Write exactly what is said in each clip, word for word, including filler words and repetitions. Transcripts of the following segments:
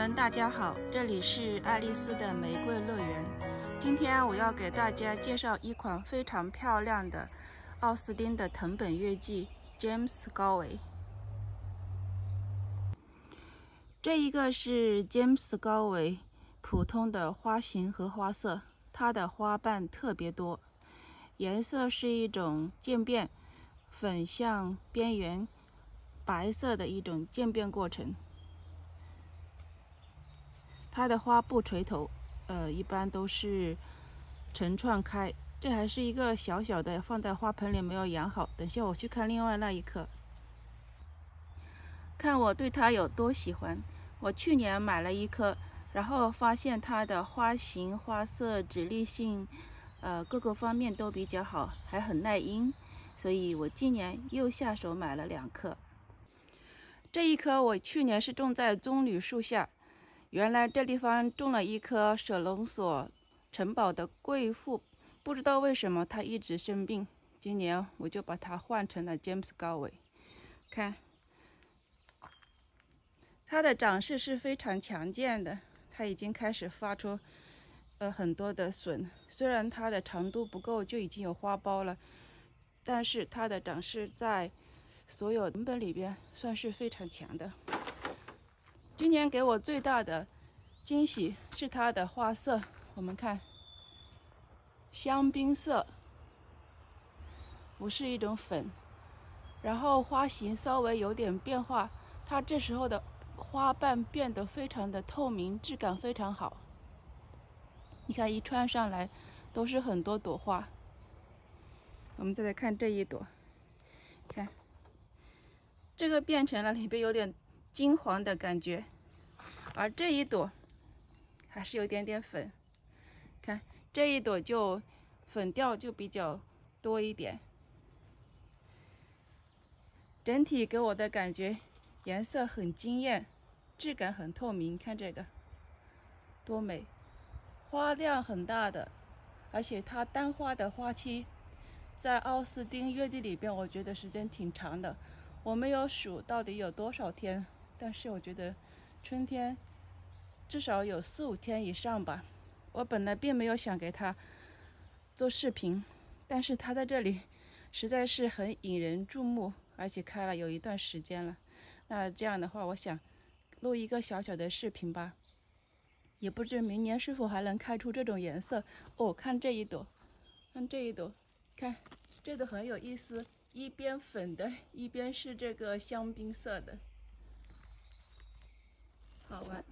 们，大家好，这里是爱丽丝的玫瑰乐园。今天我要给大家介绍一款非常漂亮的奥斯汀的藤本月季 James Galway。这一个是 James Galway 普通的花型和花色，它的花瓣特别多，颜色是一种渐变，粉向边缘白色的一种渐变过程。它的花不垂头，呃，一般都是成串开。这还是一个小小的，放在花盆里没有养好。等下我去看另外那一棵，看我对它有多喜欢。我去年买了一棵，然后发现它的花型、花色、直立性，呃，各个方面都比较好，还很耐阴，所以我今年又下手买了两棵。这一棵我去年是种在棕榈树下。原来这地方种了一棵舍龙索城堡的贵妇，不知道为什么它一直生病。今年我就把它换成了 James Galway。看，它的长势是非常强健的，它已经开始发出呃很多的笋。虽然它的长度不够，就已经有花苞了，但是它的长势在所有藤本里边算是非常强的。今年给我最大的惊喜是它的花色，我们看，香槟色，不是一种粉，然后花型稍微有点变化，它这时候的花瓣变得非常的透明，质感非常好。你看一串上来都是很多朵花。我们再来看这一朵，看，这个变成了里边有点金黄的感觉，而这一朵还是有点点粉，看这一朵就粉调就比较多一点。整体给我的感觉，颜色很惊艳，质感很透明，看这个多美，花量很大的，而且它单花的花期在奥斯汀月季里边，我觉得时间挺长的。我没有数到底有多少天，但是我觉得春天至少有四五天以上吧。我本来并没有想给它做视频，但是它在这里实在是很引人注目，而且开了有一段时间了。那这样的话，我想录一个小小的视频吧，也不知明年是否还能开出这种颜色。哦，看这一朵，看这一朵，看这个很有意思，一边粉的，一边是这个香槟色的，好玩。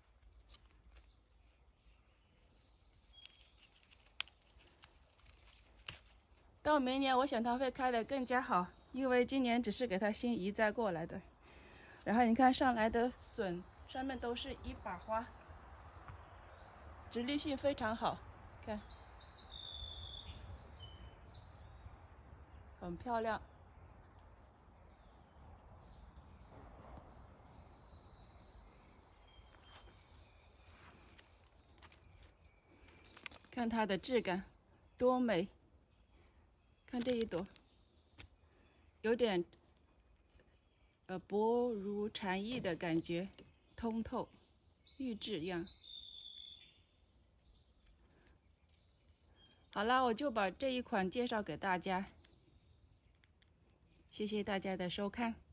到明年我想它会开得更加好，因为今年只是给它新移栽过来的。然后你看上来的笋上面都是一把花，直立性非常好，看，很漂亮。看它的质感多美，看这一朵，有点呃薄如蝉翼的感觉，通透，玉质一样。好了，我就把这一款介绍给大家，谢谢大家的收看。